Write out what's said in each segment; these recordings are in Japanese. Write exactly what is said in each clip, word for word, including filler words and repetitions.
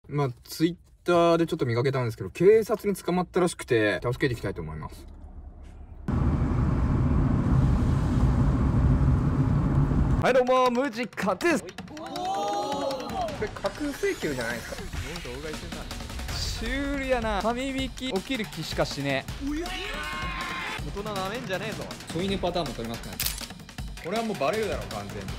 まあツイッターでちょっと見かけたんですけど、警察に捕まったらしくて助けていきたいと思います。はいどうも、ムジカです。これ架空請求じゃないですか。動画してたシュールやな。神引き起きる気しかしねえ。大人なめんじゃねえぞ。添い寝パターンも取れますね。これはもうバレるだろ完全に。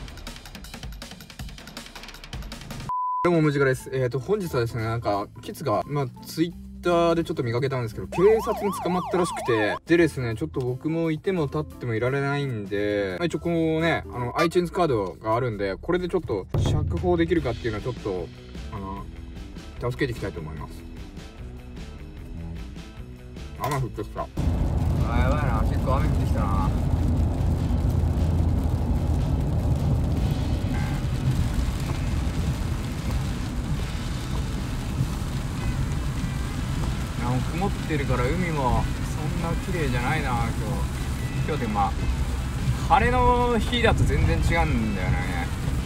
どうもムジカです。えっと本日はですね、なんかキッズがまあツイッターでちょっと見かけたんですけど、警察に捕まったらしくて、でですね、ちょっと僕もいても立ってもいられないんで、まあ、一応こうね、あの iTunes カードがあるんで、これでちょっと釈放できるかっていうのはちょっとあの助けていきたいと思います。雨降ってきた。あ、やばいな、結構雨降ってきたな。曇ってるから海もそんな綺麗じゃないな今日。今日でまあ晴れの日だと全然違うんだよね。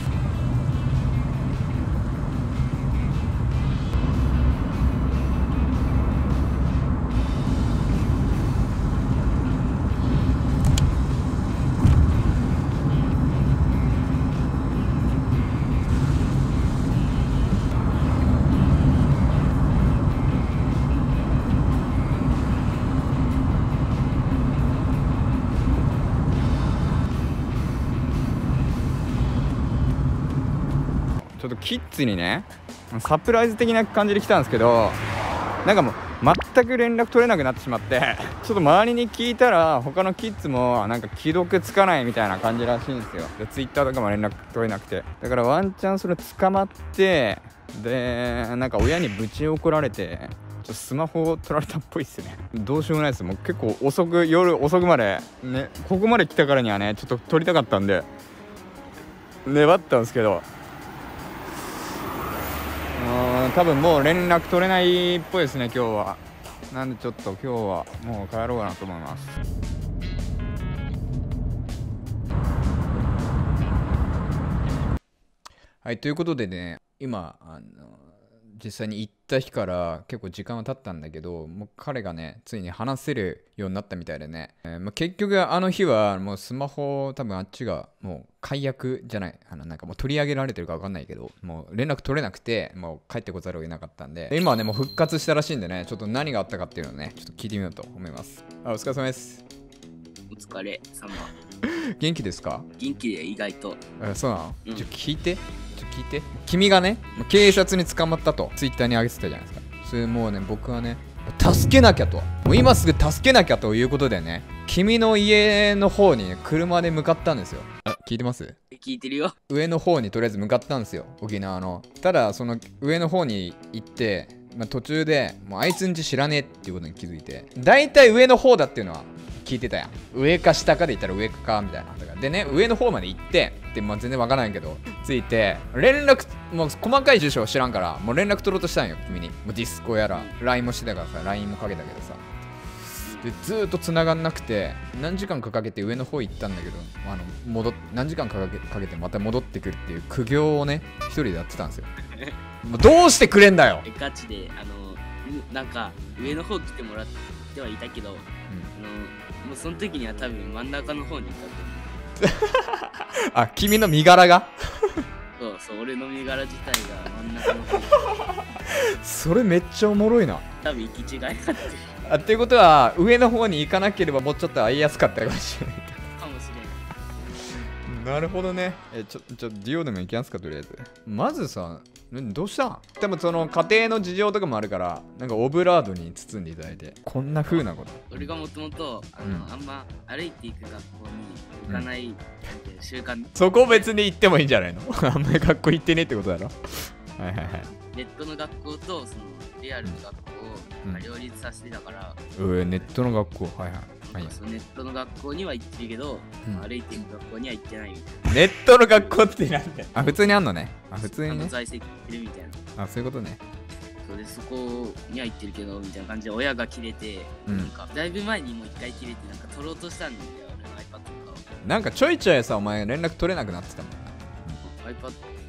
ちょっとキッズにねサプライズ的な感じで来たんですけど、なんかもう全く連絡取れなくなってしまって、ちょっと周りに聞いたら他のキッズもなんか既読つかないみたいな感じらしいんですよ。でツイッターとかも連絡取れなくて、だからワンチャンそれ捕まって、でなんか親にぶち怒られて、ちょっとスマホを取られたっぽいっすね。どうしようもないです。もう結構遅く、夜遅くまでね、ここまで来たからにはねちょっと取りたかったんで粘ったんですけど、多分もう連絡取れないっぽいですね今日は。なんでちょっと今日はもう帰ろうかなと思います。はい、ということでね、今あの実際に行った日から結構時間は経ったんだけど、もう彼がねついに話せるようになったみたいでね、えーまあ、結局あの日はもうスマホ多分あっちがもう解約じゃない、あのなんかもう取り上げられてるか分かんないけど、もう連絡取れなくてもう帰ってこざるを得なかったんで、今はねもう復活したらしいんでね、ちょっと何があったかっていうのをねちょっと聞いてみようと思います。あ、お疲れ様です。 お疲れ様。 元気ですか？ 元気で意外と。 あ、そうなの？ うん、 ちょ聞いてちょ聞いて。君がね警察に捕まったとツイッターに上げてたじゃないですか。それもうね僕はね助けなきゃと、もう今すぐ助けなきゃということでね、君の家の方に、ね、車で向かったんですよ。あ、聞いてます？ 聞いてるよ。 上の方にとりあえず向かったんですよ、沖縄の。ただその上の方に行って、まあ、途中でもうあいつんち知らねえっていうことに気づいて、だいたい上の方だっていうのは聞いてたやん。上か下かで言ったら上かみたいな。でね、上の方まで行ってで、まあ、全然わからないけどついて連絡、もう細かい住所を知らんからもう連絡取ろうとしたんよ君に。もうディスコやら ライン もしてたからさ、 ライン もかけたけどさ、でずーっと繋がんなくて何時間かかけて上の方行ったんだけど、あの戻っ何時間かかけかけてまた戻ってくるっていう苦行をね一人でやってたんですよ。もうどうしてくれんだよ。 ガチであのなんか上の方来てもらってはいたけど、うん、あのもうその時には多分真ん中の方にいたと思う。 あ、君の身柄がそうそう、俺の身柄自体が真ん中の方にそれめっちゃおもろいな。 多分行き違いがあって。 あ、っていうことは上の方に行かなければもうちょっと会いやすかったかもしれないけど。 かもしれない。 なるほどね。え、ちょ、ちょ、ディオでも行きますかとりあえず。まずさ、どうしたん？でもその家庭の事情とかもあるから、なんかオブラートに包んでいただいて、こんな風なこと。 俺がもともとあの、うん、あんま歩いていく学校に行かない、うん、習慣。 そこ別に行ってもいいんじゃないの？あんまり学校行ってねってことだろ。はいはいはい。 ネットの学校とそのリアルの学校を、うん、両立させてたから。 うん、ネットの学校、はいはい。はい、 そのネットの学校には行ってるけど、うん、歩いていく学校には行ってないみたいな。 ネットの学校ってなんだよ。あ、普通にあんのね。あ、普通にね。 在籍してるみたいな。 あ、そういうことね。 そうで、そこには行ってるけどみたいな感じで親が切れて、うん、なんかだいぶ前にもう一回切れてなんか取ろうとしたんだよ、俺の iPad とかを。 なんかちょいちょいさ、お前連絡取れなくなってたもんな。 iPad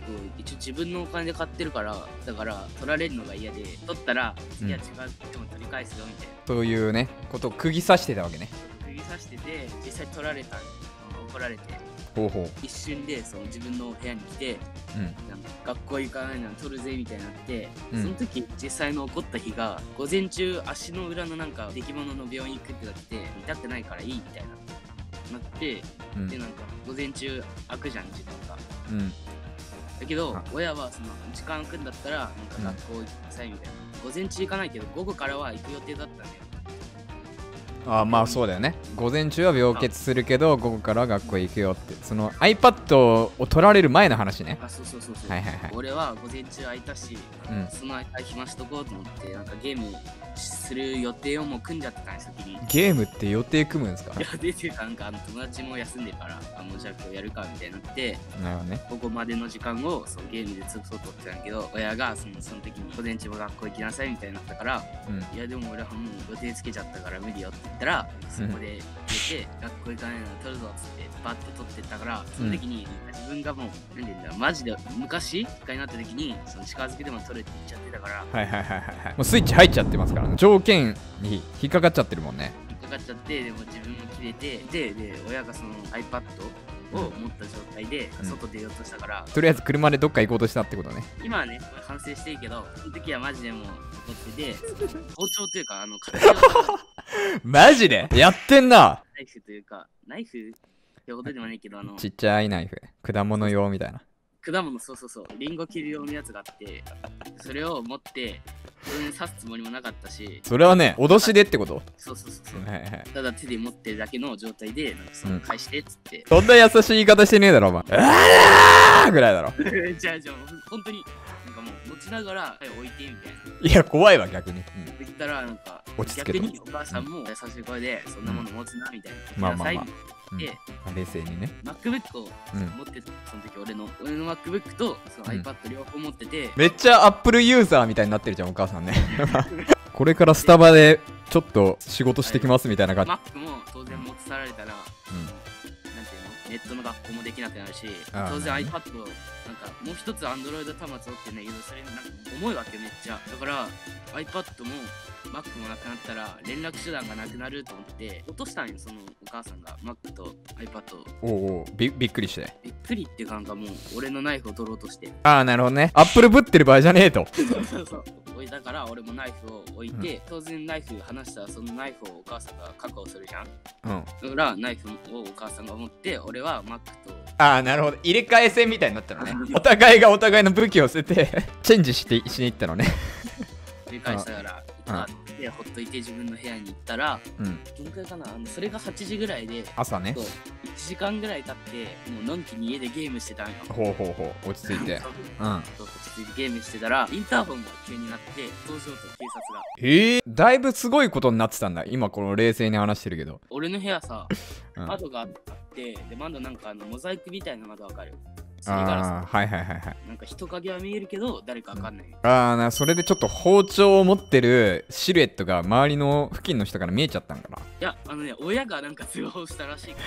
一応自分のお金で買ってるから、だから取られるのが嫌で、取ったら次は違うでも取り返すよみたいな、 そういうねことを釘刺してたわけね。 釘刺してて、実際取られたん怒られて、 ほうほう。 一瞬でその自分の部屋に来て、 うん、 なんか学校行かないなら取るぜみたいになって、 うん、その時実際の起こった日が午前中足の裏のなんか出来物の病院行くってなって痛くないからいいみたいななって、うん、でなんか午前中空くじゃん時間が、うん、だけど親はその時間空くんだったらなんか学校行きなさいみたいな、うん、午前中行かないけど午後からは行く予定だったんだよ。 ああまあそうだよね。午前中は病欠するけど午後から学校行くよって、その iPad を取られる前の話ね。 あ、そうそうそうそう、 はいはいはい。 俺は午前中空いたし、うん、その間暇しとこうと思ってなんかゲームする予定をもう組んじゃってたんです先に。 ゲームって予定組むんですか？ いやでっていうかなんかあの友達も休んでるからあもうじゃあ今日やるかみたいになって、 なるほどね。 ここまでの時間をそのゲームで潰そうと思ってたんだけど、親がそのその時に午前中も学校行きなさいみたいになったから、うん、いやでも俺はもう予定つけちゃったから無理よって言ったら、そこで出て、うん、学校行かないなら取るぞっつってバッて取ってったから、その時に自分がもう何て言うんだマジで昔一回になった時にその近づけても取れって言っちゃってたから、 はいはいはいはい、もうスイッチ入っちゃってますからね。条件に引っかかっちゃってるもんね。 引っかかっちゃって、でも自分も切れて、でで親がその iPad を持った状態で外出ようとしたから、うん、とりあえず車でどっか行こうとしたってことね。 今はね反省してるけど、その時はマジでもう怒ってて包丁というかあのマジでやってんな。 ナイフというかナイフってことでもないけど、あのちっちゃいナイフ、果物用みたいな。 果物、そうそうそう、リンゴ切る用のやつがあって、それを持ってそれに刺すつもりもなかったし、 それはね脅しでってこと？ そうそうそうそう、はいはい、ただ手で持ってるだけの状態でなんかその返してっつって、 うん、そんな優しい言い方してねえだろお前。あーぐらいだろ。 じゃあじゃあ本当になんかもう持ちながら、はい、置いてみたいな。 いや怖いわ逆に。 言ったらなんか落ち着けと。 逆にお母さんも優しい声で、そんなもの持つなみたいな。 まあまあまあ。 で、 うん、冷静にね MacBook を持ってた、その時俺の俺の MacBook とその iPad 両方持ってて、うん、 めっちゃ Apple ユーザーみたいになってるじゃんお母さんね。これからスタバでちょっと仕事してきますみたいな感じ。 Mac も当然持ち去られたら、うん、なんていうのネットの学校もできなくなるし、当然 iPad をなんかもう一つ Android 端末をってね、それなんか重いわけめっちゃ。だから iPad もMac もなくなったら連絡手段がなくなると思って落としたんよ、そのお母さんが Mac と iPad を。 おうおう び, びっくりして。 びっくりっていうかなんかもう俺のナイフを取ろうとして。 ああなるほどね。アップルぶってる場合じゃねえと。 そうそうそう。だから俺もナイフを置いて、うん、当然ナイフ離したらそのナイフをお母さんが確保するじゃん。うん。だからナイフをお母さんが持って、俺は Mac と。 ああなるほど。入れ替え戦みたいになったのね。お互いがお互いの武器を捨ててチェンジしてしに行ったのね。 繰り返したから。でほっといて自分の部屋に行ったら、うん、どのくらいかな、あのそれがはちじぐらいで朝ね、 いちじかんぐらい経ってもうのんきに家でゲームしてたんよ。 ほうほうほう落ち着いてうん、落ち着いてゲームしてたらインターホンが急になって登場と警察が。 えー、だいぶすごいことになってたんだ今この冷静に話してるけど。 俺の部屋さ、うん、窓があってで窓なんかあのモザイクみたいな窓わかる。 ああはいはいはいはい。 なんか人影は見えるけど誰かわかんない、うん、 ああなそれでちょっと包丁を持ってるシルエットが周りの付近の人から見えちゃったんかな。 いやあのね親がなんか通報したらしいから。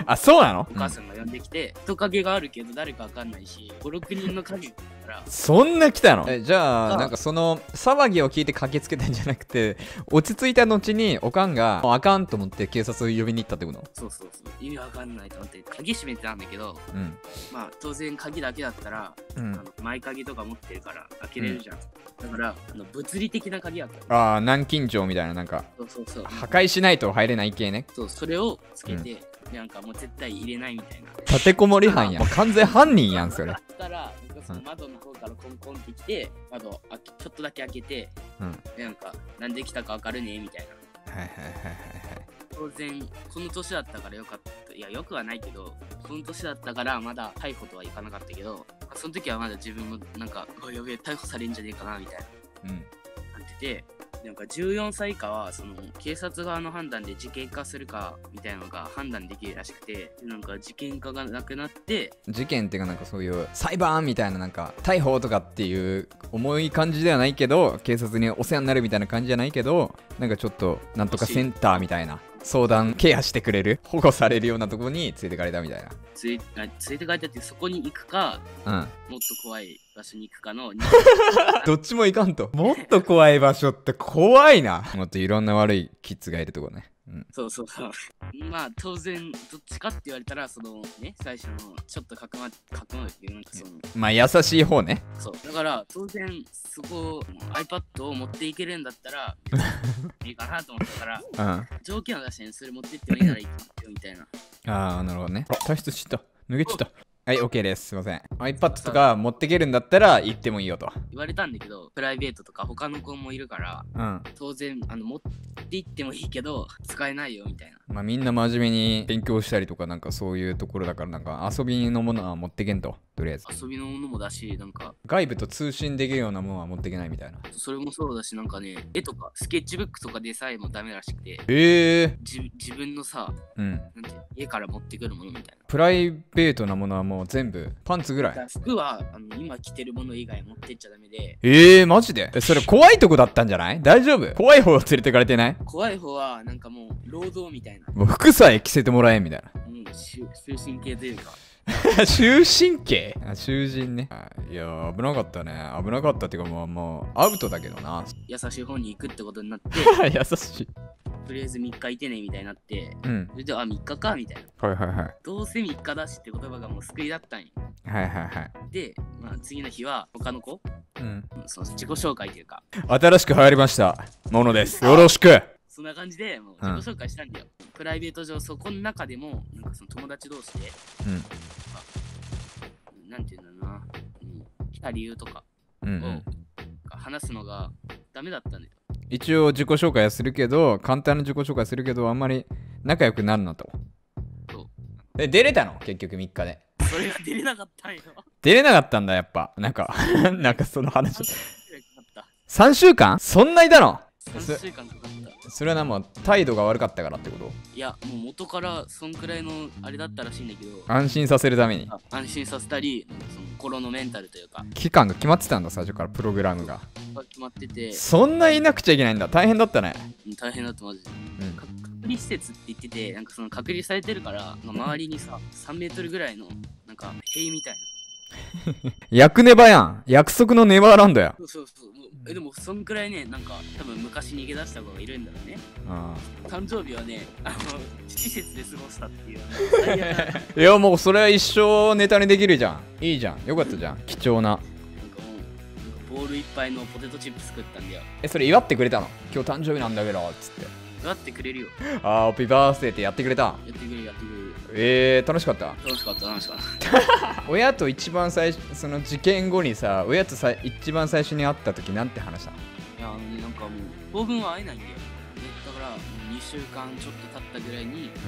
あそうなの。 お母さんが呼んできて、うん、人影があるけど誰かわかんないしごろくにんの影だからそんな来たの。えじゃあなんかその騒ぎを聞いて駆けつけたんじゃなくて落ち着いた後におかんがあかんと思って警察を呼びに行ったってこと。 そうそうそう意味わかんないと思って鍵閉めてたんだけど、うん、まあ当然鍵だけだったら、うん、あの前鍵とか持ってるから開けれるじゃん、うん、だからあの物理的な鍵だった。 ああ南京錠みたいななんかそうそうそう破壊しないと入れない系ね。 そうそれをつけて、うん、なんかもう絶対入れないみたいな立てこもり犯やん。もう完全犯人やんそれ。 だったらその窓の方からコンコンってきて窓をちょっとだけ開けて、うん、でなんかなんで来たか分かるねみたいな。はいはいはいはいはい。当然この年だったからよかった。いやよくはないけどこの年だったからまだ逮捕とはいかなかったけど、その時はまだ自分もなんかやべえ逮捕されんじゃねえかなみたいな、うん、なってて、なんかじゅうよんさい以下はその警察側の判断で事件化するかみたいなのが判断できるらしくて、なんか事件化がなくなって、 事件っていうかなんかそういう裁判みたいななんか逮捕とかっていう重い感じではないけど警察にお世話になるみたいな感じじゃないけどなんかちょっとなんとかセンターみたいな相談ケアしてくれる、保護されるようなところに連れてかれたみたいな。 連れ連れてかれたって、そこに行くか、うん、もっと怖い場所に行くかのどっちも行かんと。もっと怖い場所って怖いな。もっといろんな悪いキッズがいるとこね。うん、 そうそうそう。まあ当然どっちかって言われたら、そのね、最初のちょっとかくまかくまるっていうなんかそのまあ優しい方ね。 そうだから当然そこ iPad を持っていけるんだったらいいかなと思ったから、うん、条件を出して、それ持ってってもいいならいいよみたいな。ああなるほどね。退出した、脱げちった。はい、OK です。すいません。iPad とか持ってけるんだったら行ってもいいよと言われたんだけど、プライベートとか他の子もいるから、うん、当然あの持って行ってもいいけど使えないよみたいな。 まあみんな真面目に勉強したりとかなんかそういうところだから、なんか遊びのものは持ってけんと。とりあえず遊びのものもだし、なんか外部と通信できるようなものは持ってけないみたいな。 それもそうだし、なんかね、絵とかスケッチブックとかでさえもダメらしくて。 ええー、自分のさ、うん、なんて家から持ってくるものみたいな。 プライベートなものはもう全部パンツぐらい。 服はあの今着てるもの以外持ってっちゃダメで。 ええー、マジで？それ怖いとこだったんじゃない？大丈夫？怖い方連れてかれてない？ 怖い方はなんかもう労働みたいな。 もう服さえ着せてもらえみたいな。 うん、終身系というか。 終身刑？囚人ね。いや危なかったね。危なかったっていうかもうもうアウトだけどな。 優しい方に行くってことになって優しい。 とりあえずみっかいてねみたいになって、うん、それであみっかかみたいな。はいはいはい。 どうせみっかだしって言葉がもう救いだったんよ。 はいはいはい。 で、まあ、次の日は他の子、うん、その自己紹介というか新しく流行りましたものです。よろしく。 そんな感じでもう自己紹介したんだよ。うん、プライベート上そこの中でもなんかその友達同士で、うん、なんていうんだろうな、うん、来た理由とかを、うんうん、話すのがダメだったんだよ。 一応自己紹介はするけど、簡単な自己紹介するけど、あんまり仲良くなるなと。そう。で、出れたの結局みっかで。 それが出れなかったんよ。 出れなかったんだ、やっぱ。なんか、なんかその話。さんしゅうかん？そんないたの？ さんしゅうかんかかった。 それはな、もう態度が悪かったからってこと？ いや、もう元からそんくらいのあれだったらしいんだけど、 安心させるために。 安心させたり、その心のメンタルというか。 期間が決まってたんだ、最初からプログラムが。 決まってて。 そんないなくちゃいけないんだ。大変だったね。 大変だったマジで。うん、隔離施設って言ってて、なんかその隔離されてるから、周りにさ、さんメートルぐらいの、なんか塀みたいな。 役ネバやん。約束のネバーランドや。 そうそうそう。えでもそんくらいね、なんか多分昔逃げ出した子がいるんだろうね。ああ誕生日はね、あの施設で過ごしたっていう。 いやもうそれは一生ネタにできるじゃん。いいじゃん。よかったじゃん。貴重な。なんかもうボールいっぱいのポテトチップ作ったんだよ。 えそれ祝ってくれたの？今日誕生日なんだけどっつって。 祝ってくれるよ。 ああ、ハッピーバースデーってやってくれた。 やってくれるやってくれる。 えー、楽しかった。 楽しかった楽しかった。 親と一番最初、その事件後にさ、親とさ一番最初に会った時なんて話したの？いや、あのね、なんかもう当分は会えないんだよ。だからにしゅうかんちょっと経ったぐらいに会って、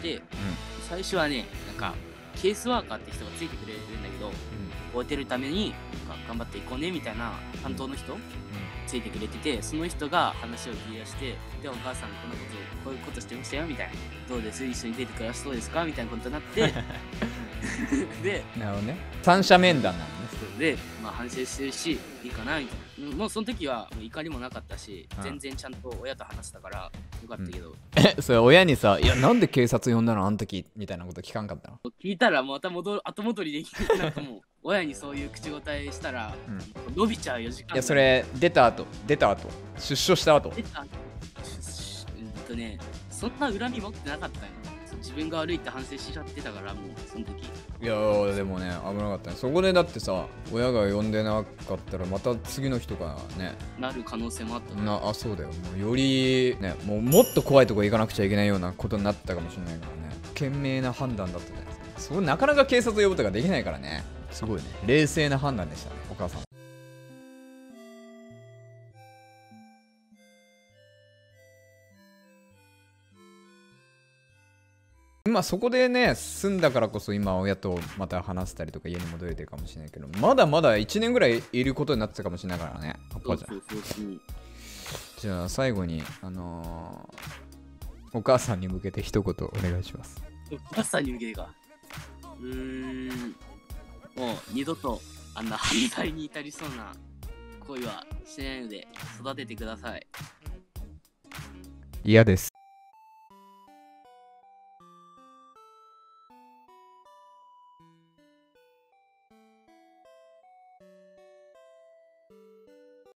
うんうん、最初はね、なんかケースワーカーって人がついてくれるんだけど、うん、終えてるためになんか頑張っていこうねみたいな担当の人、うん、ついてくれてて、その人が話を切り出して、でお母さんこんなことこういうことしてましたよみたいな、どうです一緒に出て暮らしそうですかみたいなことになってで、 なるほどね、三者面談なのね。 で、まあ反省してるしいいかなみたいな。もうその時はもう怒りもなかったし、うん、全然ちゃんと親と話したからよかったけど、うん、 えそれ親にさ、いやなんで警察呼んだのあの時みたいなこと聞かんかったの？ 聞いたらまた戻る後戻りできる。なんかもう親にそういう口答えしたら、うん、伸びちゃうよ時間。 いやそれ出た後出た後出所した後出た後うんとね、そんな恨み持ってなかったよ。自分が悪いって反省しちゃってたから、もうその時。いやーでもね危なかったね。そこでだってさ、親が呼んでなかったらまた次の人がねなる可能性もあったね。 なあそうだよ。もうよりね、もうもっと怖いとこ行かなくちゃいけないようなことになったかもしれないからね。賢明な判断だったじゃないですか。それなかなか警察呼ぶとかできないからね。すごいね、冷静な判断でしたね、お母さん。まあそこでね住んだからこそ今親とまた話せたりとか家に戻れてるかもしれないけど、まだまだいちねんぐらいいることになってたかもしれないからね。 そうそうそうそう。 じゃあ最後にあのー、お母さんに向けて一言お願いします。 お母さんに向けてか。うーん、もう二度とあんな犯罪に至りそうな恋はしないので育ててください。 嫌です。